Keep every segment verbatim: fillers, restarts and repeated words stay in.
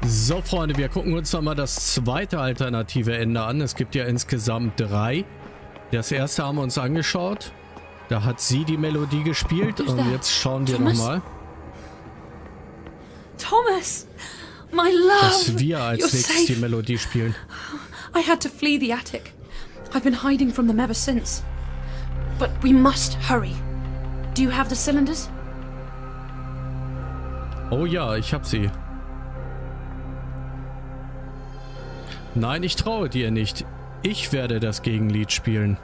So, Freunde, wir gucken uns nochmal das zweite alternative Ende an. Es gibt ja insgesamt drei. Das erste haben wir uns angeschaut. Da hat sie die Melodie gespielt und jetzt schauen wir nochmal. Thomas, my love. Dass wir als nächstes die Melodie spielen. I had to flee the attic. I've been hiding from them ever since. But we must hurry. Do you have the cylinders? Oh ja, ich hab sie. Nein, ich traue dir nicht. Ich werde das Gegenlied spielen.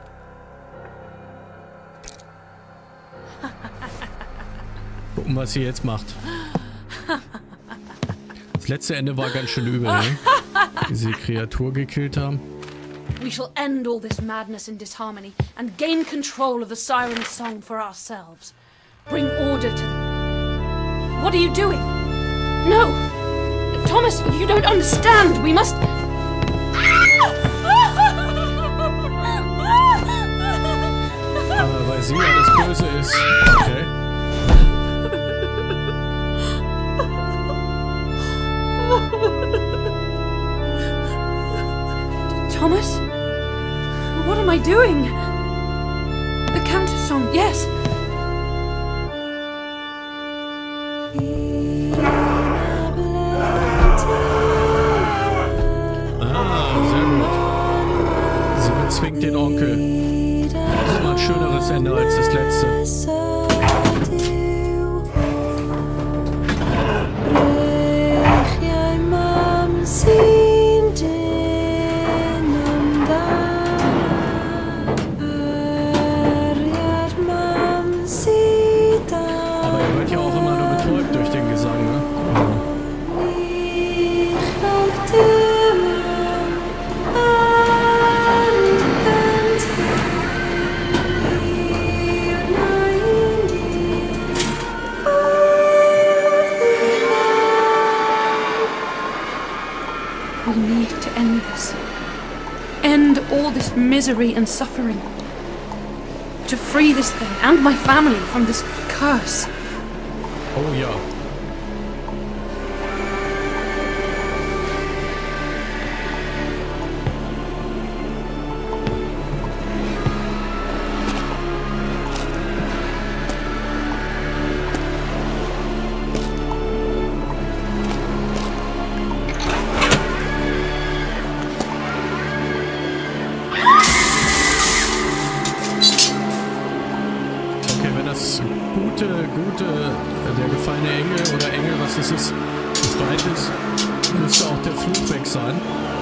Gucken, was sie jetzt macht. Das letzte Ende war ganz schön übel, ne? Wie sie die Kreatur gekillt haben. We shall end all this madness and disharmony and gain control of the Siren's song for ourselves. Bring order to them. What are you doing? No! Thomas, you don't understand. We must... Aber weil sie alles Böse ist. Okay. Thomas? What am I doing? The counter song, yes. Ah, sehr gut. Sie bezwingt den Onkel. Das ist mal ein schöneres Ende als das letzte. We need to end this. End all this misery and suffering. To free this thing and my family from this curse. Oh ja. Gute, gute, der gefallene Engel oder Engel, was ist es, befreit ist, müsste auch der Fluch weg sein.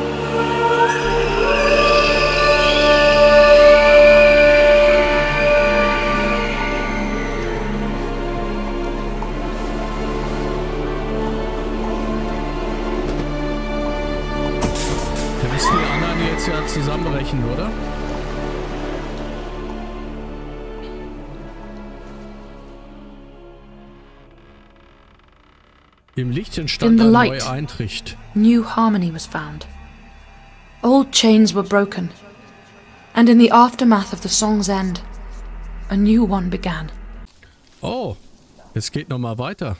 Da müssen die anderen jetzt ja zusammenbrechen, oder? Im Licht entstand eine neue Eintracht. New harmony was found. Old chains were broken, and in the aftermath of the song's end, a new one began. Oh, es geht noch mal weiter.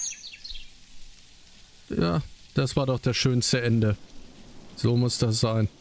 Ja, das war doch das schönste Ende. So muss das sein.